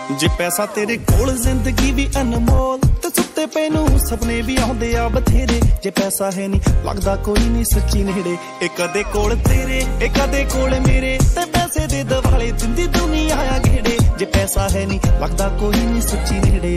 जे पैसा तेरे कोल जिंदगी भी अनमोल ते सुत्ते पे नू सपने भी आउंदे आ बथेरे। जे पैसा है नी लगदा कोई नहीं सच्ची नेड़े। एक अदे कोल तेरे एक अदे कोल मेरे ते पैसे दे दवाले दिंदी दुनिया आ घेड़े। जे पैसा है नी लगदा कोई नहीं सच्ची नेड़े।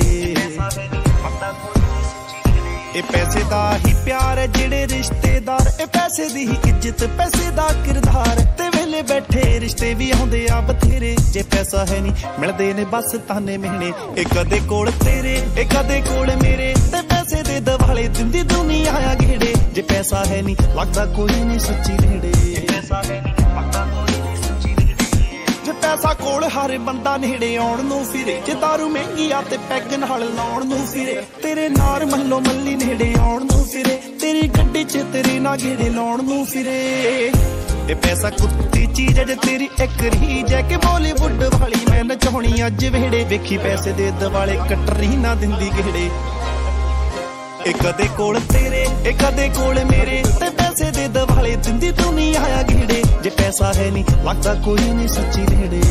ए पैसे दा ही प्यार है जेड़े रिश्तेदार, ए पैसे दी ही इज्जत पैसे दा किरदार। ते वेले बैठे रिश्ते भी आउंदे आ बथेरे। जे पैसा है नी मिलदे ने बस ताने मिहने। एक अदे कोल तेरे एक अदे कोल मेरे ते पैसे दे दवाले दिंदी दुनिया आ घेड़े। जे पैसा है नी लगदा कोई नहीं सच्ची नेड़े। पैसा है नी लगदा कोई नहीं सच्ची नेड़े। जे पैसा कोल हर बंदा नेड़े आउण नूं फिरे। जे दारू महंगी आ ते पैग नाल लाउण नूं फिरे। तेरे नार मल्लो मल्ली नेड़े आउण नूं फिरे। तेरी गड्डी च तेरे ना घेड़े लाउण नूं फिरे। ए पैसा कुत्ती चीज है जे तेरी एक रीज है कि बॉलीवुड वाली मैं नचाउणी अज वेड़े। वेखी पैसे दे दवाले कटरी ना दिंदी घेड़े। एक अदे कोल तेरे एक अदे कोल मेरे ते पैसे दे दवाले दिंदी दुनिया आ घेड़े। जे पैसा है नी लगदा कोई नहीं सच्ची नेड़े।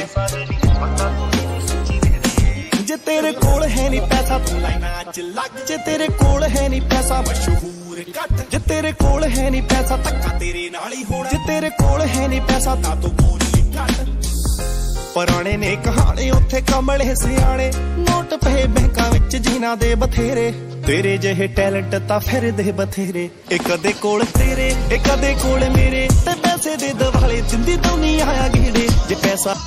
जे तेरे कोल है नी पैसा तू लाइना च लग। जे तेरे कोल है नी पैसा मशहूर घट। जे तेरे कोल है नी पैसा धक्का तेरे नाल ही होना। जे तेरे कोल है नी पैसा तां तू बोली घट। पुराने ने कहानी उत्थे कमले सियाणे। नोट पे बैंकां विच जीना दे बथेरे। तेरे जहे टैलेंट तां फिरदे बथेरे। एक अदे कोल तेरे एक अदे कोल मेरे ते पैसे दे दवाले दिंदी दुनिया आ घेड़े। जे पैसा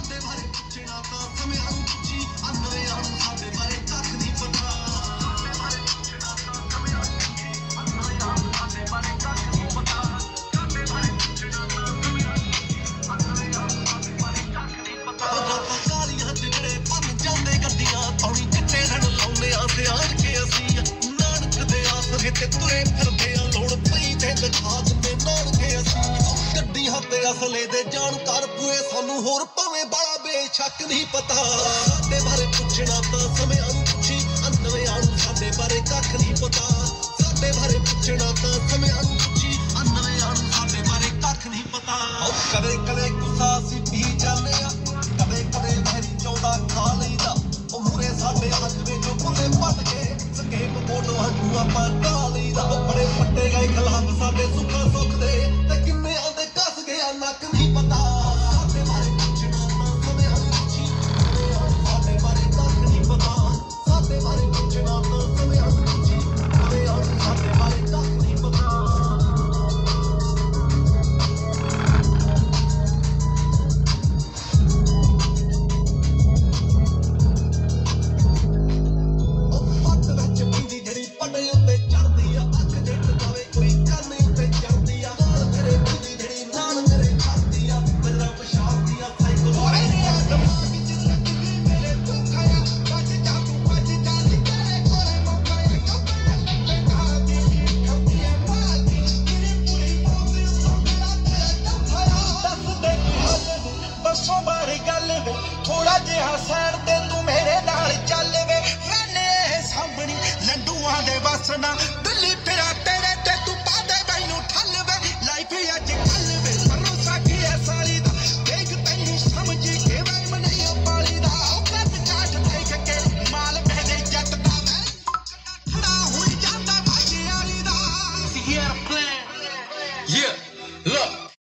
असले दे जानकार पूए सानू होर भावें बड़ा बेशक नहीं पता। साडे बारे पुछना तां समय आनू पुछी। अनवे आनू साडे बारे कख नहीं पता। साडे बारे पुछना तां समय आनू पुछी। अनवे आनू साडे बारे कख नहीं पता। कदे कदे गुस्सा सी पी जाने आ। कदे कदे बहरी चौड़ा खा लईदा। ओ मूरे साडे हजरे जो बुले पट के स्केप बोर्ड वांगू आपां ढा लईदा। बड़े पट्टे गए खिलाफ साडे सुखा सुख दे ते किन्ने आंदे कस गया नक नहीं पता। साडे बारे पुछना तां समय आनू पुछी। साडे बारे कख नहीं पता। साडे बारे पुछना तां समय आनू पुछी। साडे बारे कख नहीं पता। थोड़ा जिहा सैर ते तू मेरे नाल चल वे। मैंने सामणी लंडूआं दे वसना दिल्ली फिरा तेरे